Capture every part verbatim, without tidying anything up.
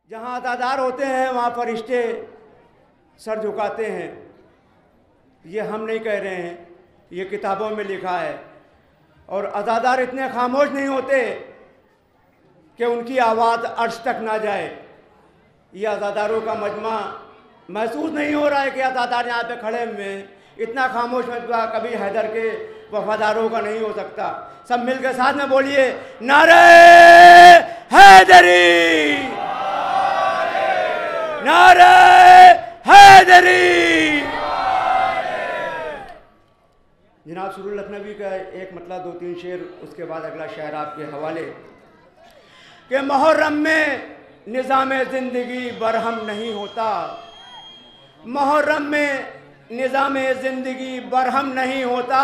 جہاں عزادار ہوتے ہیں وہاں فرشتے سر جھکاتے ہیں. یہ ہم نہیں کہہ رہے ہیں، یہ کتابوں میں لکھا ہے. اور عزادار اتنے خاموش نہیں ہوتے کہ ان کی آواز عرش تک نہ جائے. یہ عزاداروں کا مجمع محسوس نہیں ہو رہا ہے کہ عزادار یہاں پہ کھڑے ہوئے ہیں. اتنا خاموش مجمع کبھی حیدر کے وفاداروں کا نہیں ہو سکتا. سب مل کے ساتھ میں بولیے نعرہ حیدری، نعرہ حیدری. جناب سرور لکھنوی کا ایک مطلب دو تین شعر، اس کے بعد اگلا شعر آپ کے حوالے. کہ محرم میں نظام زندگی برہم نہیں ہوتا، محرم میں نظام زندگی برہم نہیں ہوتا،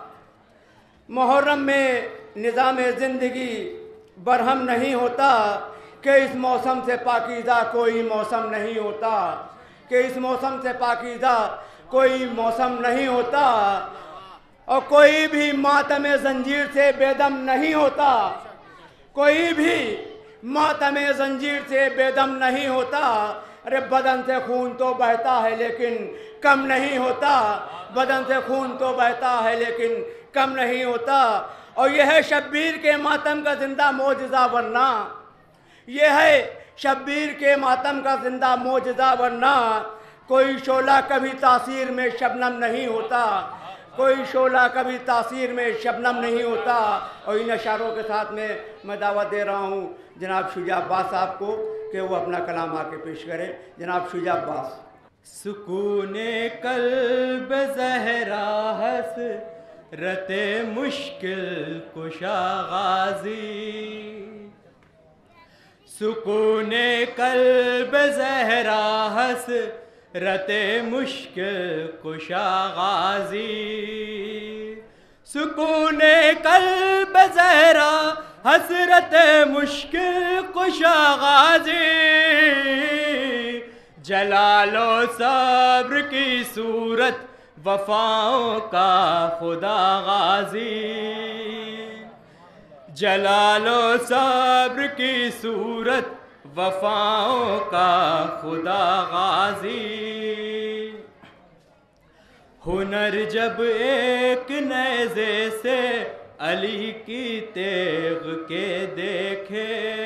محرم میں نظام زندگی برہم نہیں ہوتا. کہ اس موسم سے پاکیزہ کوئی موسم نہیں ہوتا، کہ اس موسم سے پاکیزہ کوئی موسم نہیں ہوتا. اور کوئی بھی ماتم زنجیر سے بے دم نہیں ہوتا، کوئی بھی ماتم زنجیر سے بے دم نہیں ہوتا. ارے بدن سے خون تو بہتا ہے لیکن کم نہیں ہوتا، بدن سے خون تو بہتا ہے لیکن کم نہیں ہوتا. اور یہ ہے شبیر کے ماتم کا زندہ معجزہ، ورنہ یہ ہے شبیر کے ماتم کا زندہ معجزہ، ورنہ کوئی شعلہ کبھی تاثیر میں شبنم نہیں ہوتا، کوئی شعلہ کبھی تاثیر میں شبنم نہیں ہوتا. اور ان اشعاروں کے ساتھ میں میں دعوت دے رہا ہوں جناب شجاع عباس صاحب کو کہ وہ اپنا کلام آ کے پیش کریں. جناب شجاع عباس. سکون قلب زہرا حسرت مشکل کشا غازی، سکون قلب زہرا حسرت مشکل کشا غازی، سکون قلب زہرا حسرت مشکل کشا غازی. جلال و صبر کی صورت وفاؤں کا خدا غازی، جلال و صبر کی صورت وفاؤں کا خدا غازی. ہنر جب ایک نیزے سے علی کی تیغ کے دیکھے،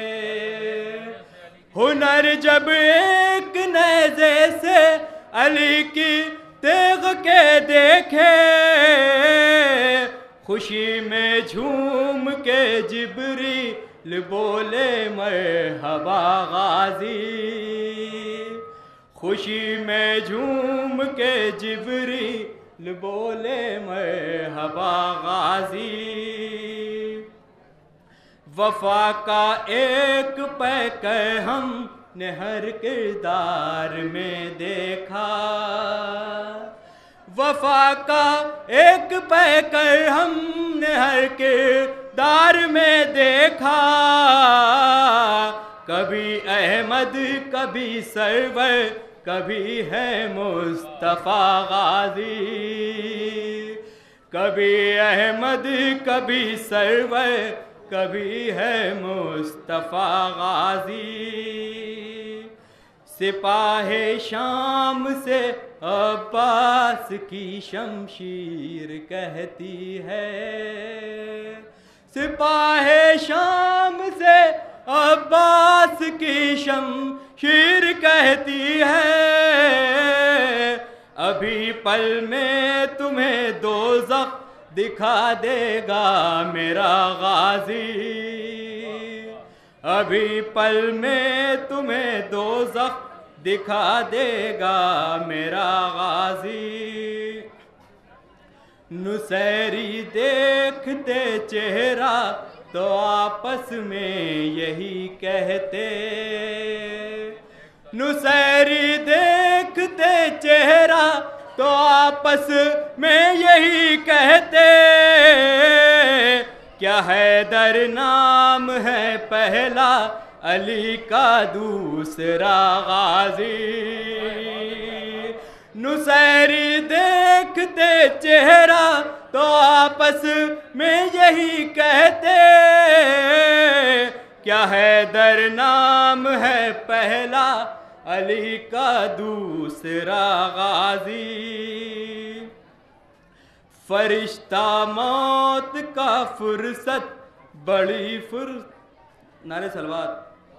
ہنر جب ایک نیزے سے علی کی تیغ کے دیکھے، خوشی میں جھوم کے جبریل بولے مرحبا غازی، خوشی میں جھوم کے جبریل بولے مرحبا غازی. وفا کا ایک پیکر ہم نے ہر کردار میں دیکھا، وفا کا ایک پیکر ہم نے ہر کردار میں دیکھا. کبھی احمد کبھی سرور کبھی ہے مصطفیٰ غازی، کبھی احمد کبھی سرور کبھی ہے مصطفیٰ غازی. سپاہ شام سے عباس کی شمشیر کہتی ہے، سپاہ شام سے عباس کی شمشیر کہتی ہے. ابھی پل میں تمہیں دوزخ دکھا دے گا میرا غازی، ابھی پل میں تمہیں دوزخ دکھا دے گا میرا غازی. نصیری دیکھتے چہرہ تو آپس میں یہی کہتے، نصیری دیکھتے چہرہ تو آپس میں یہی کہتے. کیا حیدر نام ہے پہلا علی کا دوسرا غازی، نصیری دیکھتے چہرہ تو آپس میں یہی کہتے. کیا حیدر نام ہے پہلا علی کا دوسرا غازی، فرشتہ موت کا فرصت بڑی فرصت، نعرہ صلوات،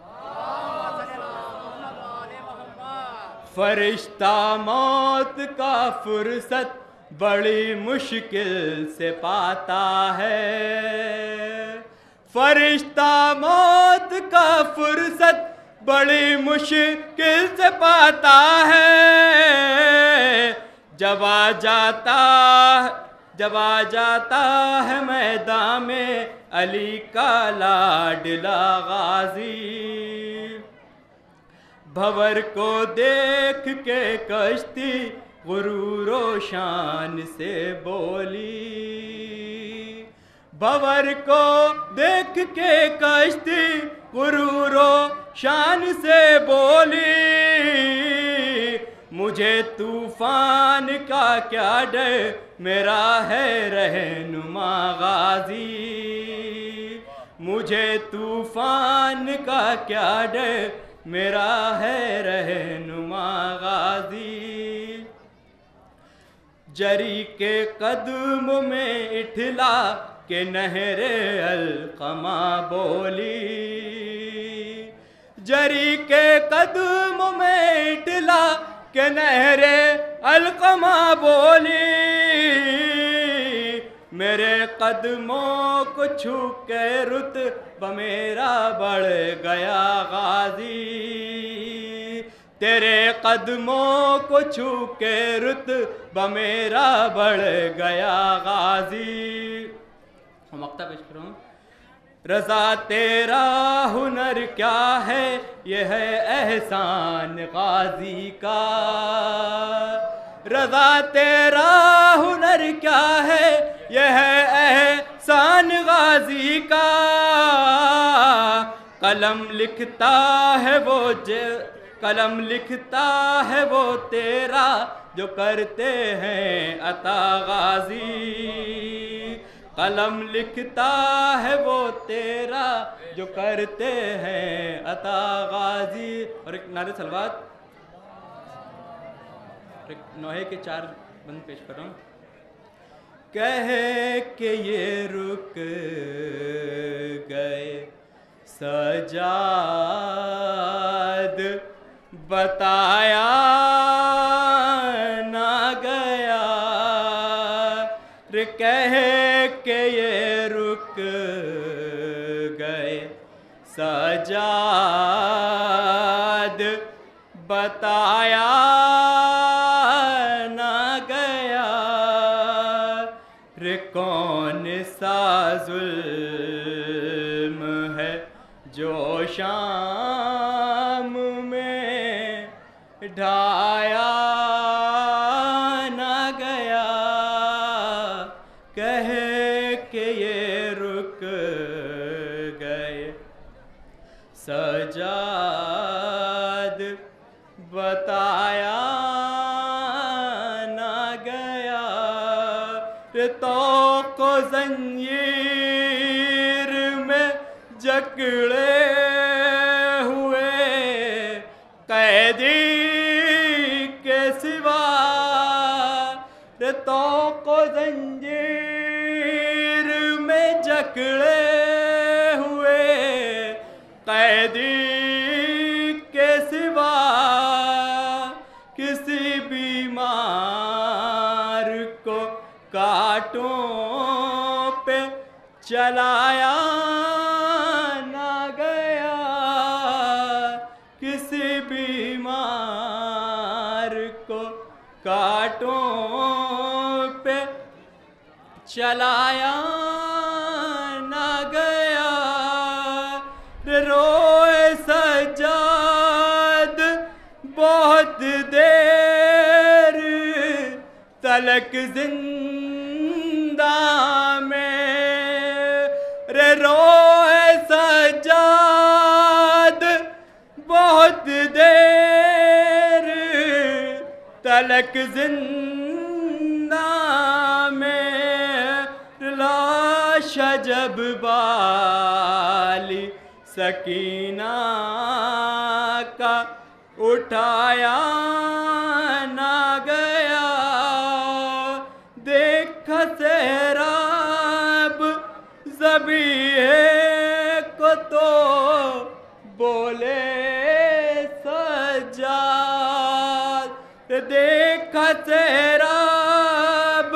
فرشتہ موت کا فرصت بڑی مشکل سے پاتا ہے، فرشتہ موت کا فرصت بڑی مشکل سے پاتا ہے، جب آ جاتا جب آ جاتا ہے میدان میں علی کا لاڈلا غازی، بھور کو دیکھ کے کشتی غرور و شان سے بولی، بھور کو دیکھ کے کشتی غرور و شان سے بولی، مجھے طوفان کا کیا ڈر، میرا ہے رہنما غازی، مجھے طوفان کا کیا ڈر، میرا ہے رہنما غازی، جری کے قدم میں اٹھلا کہ نہر القمہ بولی، جری کے قدم میں اٹھلا کہ نہر القمہ بولی، میرے قدموں کو چھو کے رتبہ میرا بڑھ گیا غازی، تیرے قدموں کو چھو کے رتبہ میرا بڑھ گیا غازی، مقطع پیش کروں، رضا تیرا ہنر کیا ہے، یہ ہے احسان غازی کا، رضا تیرا ہنر کیا ہے، یہ ہے احسان غازی کا، قلم لکھتا ہے وہ قلم لکھتا ہے وہ تیرا جو کرتے ہیں عطا غازی، قلم لکھتا ہے وہ تیرا جو کرتے ہیں عطا غازی، اور ایک نعرہ صلوات، ایک نوحے کے چار بند پیش کر رہا ہوں، کہے کہ یہ رک گئے سجاد، بتایا نہ گیا، رے کہے کہ یہ رک گئے سجاد، بتایا نہ گیا، رے کون سا ظلم ہے جو شام میں ڈھایا نہ گیا، کہے کہ یہ رک گئے سجاد، بتایا نہ گیا، توق و زنجیر میں جکڑے ہوئے قیدی کے سوا، توق و زنجیر میں جکڑے ہوئے قیدی کے سوا، کسی بیمار کو کانٹوں پہ چلایا نہ گیا، کسی بیمار کو کانٹوں پہ چلایا نہ گیا، روئے سجاد بہت دیر تلک زندہ میں، رے روئے سجاد بہت دیر تلک زندہ میں، لاش جب بالی سکینہ کا اٹھایا نہ گیا، دیکھا سہراب ذبیحے کو تو بولے سجاد، دیکھا سہراب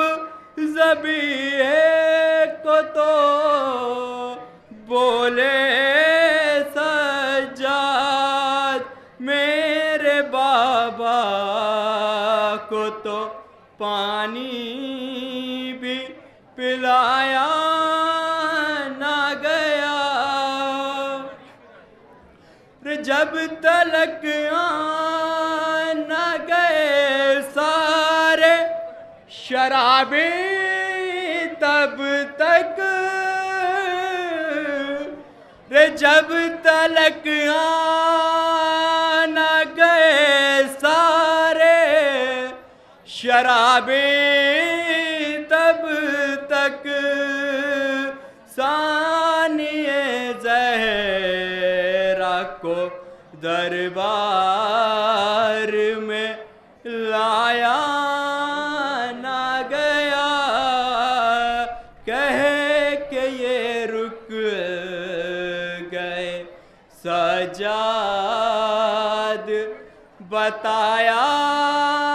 ذبیحے کو تو بولے سجاد، میرے بابا کو تو پانی بھی پلایا نہ گیا، جب تلک آن نہ گئے سارے شرابی تب تک، جب تلک آن نہ گئے سارے شرابی تب تک، ثانی زہرا کو دربار میں لایا نہ گیا، کہے کہ یہ رک گئے سجاد، بتایا